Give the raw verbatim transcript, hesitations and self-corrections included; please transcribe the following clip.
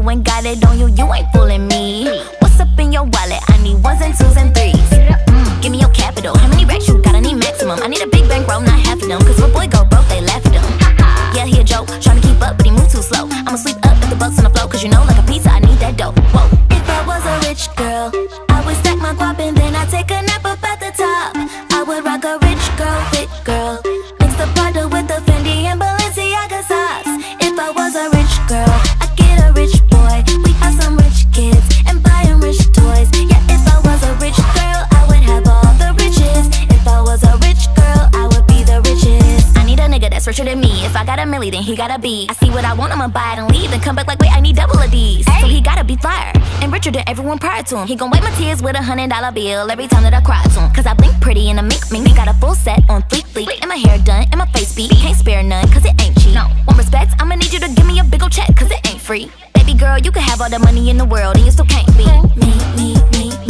ain't got it on you, you ain't fooling me. What's up in your wallet? I need ones and twos and threes. Mm, give me your capital. How many racks you got? I need maximum. I need a big bankroll, not half of them. Cause if a boy go broke, they laugh at him. Yeah, he a joke, tryna keep up, but he move too slow. I'ma sweep up at the bucks on the floor, cause you know like a pizza, I need that dough. Whoa. If I was a rich girl, I would stack my guap and then I'd take a nap up at the top. I would rock a rich girl, fit girl, mix the Prada with the Fendi and Balenciaga socks. If I was a rich girl, I'd get a rich boy. We have some rich kids and buy them rich toys. Yeah, if I was a rich girl, I would have all the riches. If I was a rich girl, I would be the richest. I need a nigga that's richer than me. If I got a milli, then he gotta be. I see what I want, I'ma buy it and leave. Then come back like, wait, I need double of these. So he gotta be fire and richer than everyone prior to him. He gon' wipe my tears with a hundred dollar bill every time that I cry to him. Cause I blink pretty and I mink mink. Got a full set on fleek fleek. And my hair done and my face beat. Can't spare none cause it ain't cheap. No. Want respect? I'ma need you to give me a big ol' check cause it ain't free. Baby girl, you can have all the money in the world and you still can't be me, me, me,